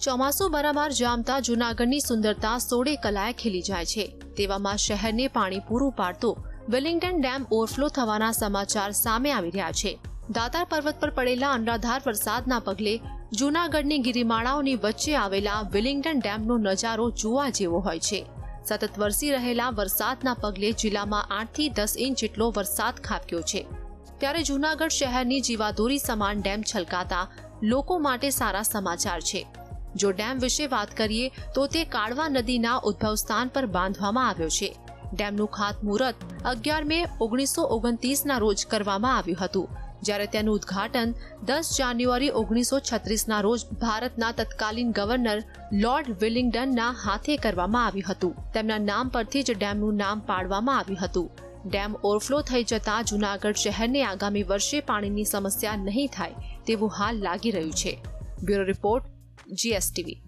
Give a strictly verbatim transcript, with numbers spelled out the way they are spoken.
ચોમાસું બરાબર જામતા જૂનાગઢની સુંદરતા સોળે કલાએ ખીલી જાય છે। તેવામાં શહેરને પાણી પૂરું પાડતો વિલિંગ્ટન ડેમ ઓવરફ્લો થવાના સમાચાર સામે આવી રહ્યા છે। દાતાર પર્વત પર પડેલા અનરાધાર વરસાદના પગલે જૂનાગઢની ગિરિમાળાઓની વચ્ચે આવેલા વિલિંગ્ટન ડેમનો નજારો જોવા જેવો હોય છે। સતત વરસી રહેલા વરસાદના પગલે જિલ્લામાં આઠ થી દસ ઇંચ જેટલો વરસાદ ખાબક્યો છે। ત્યારે જૂનાગઢ શહેરની જીવાદોરી સમાન ડેમ છલકાતા લોકો માટે સારા સમાચાર છે। જો ડેમ વિશે વાત કરીએ તો તે કાળવા નદીના ઉદ્ભવ સ્થાન પર બાંધવામાં આવ્યો છે। ડેમનું ખાતમુહૂર્ત અગિયાર મે ઓગણીસો ઓગણત્રીસ ના રોજ કરવામાં આવ્યું હતું, જ્યારે તેનું ઉદ્ઘાટન દસ જાન્યુઆરી ઓગણીસો છત્રીસ ના રોજ ભારતના તત્કાલીન ગવર્નર લોર્ડ વિલિંગ્ટનના હાથે કરવામાં આવ્યું હતું। તેમના નામ પરથી જ ડેમનું નામ પાડવામાં આવ્યું હતું। ડેમ ઓવરફ્લો થઈ જતા જૂનાગઢ શહેરને આગામી વર્ષે પાણીની સમસ્યા નહીં થાય તેવું હાલ લાગી રહ્યું છે। Bureau report, GSTV.